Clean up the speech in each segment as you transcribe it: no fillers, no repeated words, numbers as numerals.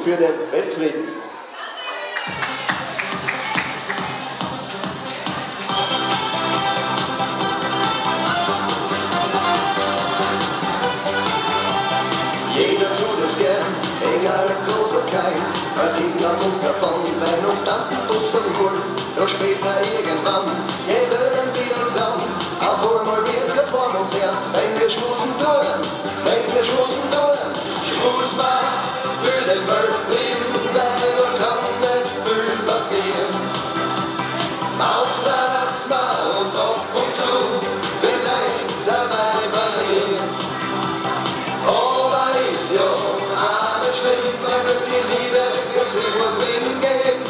für den Weltfrieden. Jeder tut es gern, egal ob groß oder klein. Was gibt lass uns davon, wenn uns dann die Bussen holen? Doch später irgendwann, gewöhnen wir uns dann. Auf einmal wird's ganz warm ums Herz, wenn wir schmusen tun, wenn wir schmusen tun. Schmus mal für den Weltfrieden, weil da kann nicht viel passieren. Außer dass wir uns ab und zu vielleicht dabei verlieren. Aber ist ja alles schlimm, weil die Liebe wird's immer Frieden geben.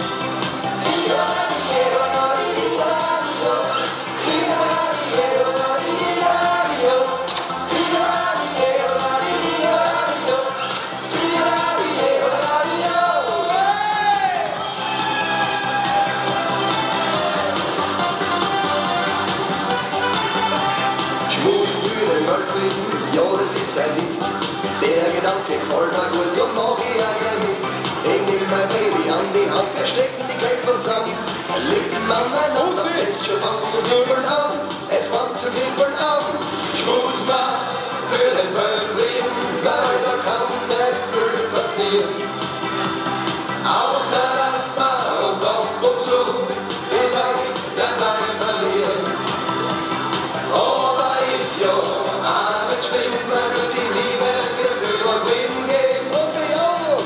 Ja, das ist ein Lied, der Gedanke gefällt mir gut, und mach ich auch gleich mit. Ich nehm mein Baby an die Hand, wir stecken die Köpfe zusammen, Lippen aneinander, es schon fängt zu kribbeln an, es fängt zu kribbeln an. Schmus mal für den Weltfrieden, weil da kann nicht viel passieren. Außer dass wir uns ab und zu vielleicht dabei verlieren. Aber ist ja stimmt, weil durch die Liebe wird's über Frieden geben. Und wir auch.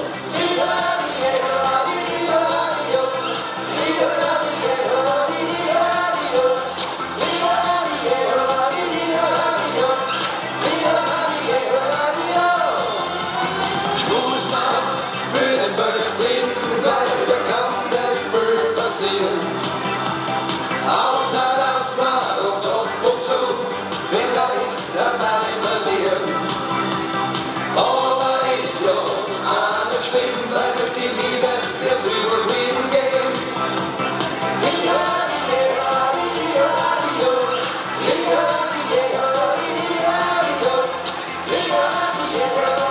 Schmus mal für den Weltfrieden, weil da kann nicht viel passieren. Außer dass wir uns ab und zu vielleicht dabei verlieren. Aber ist ja alles schlimm, weil durch die Liebe wird's über Frieden gehen. Radio.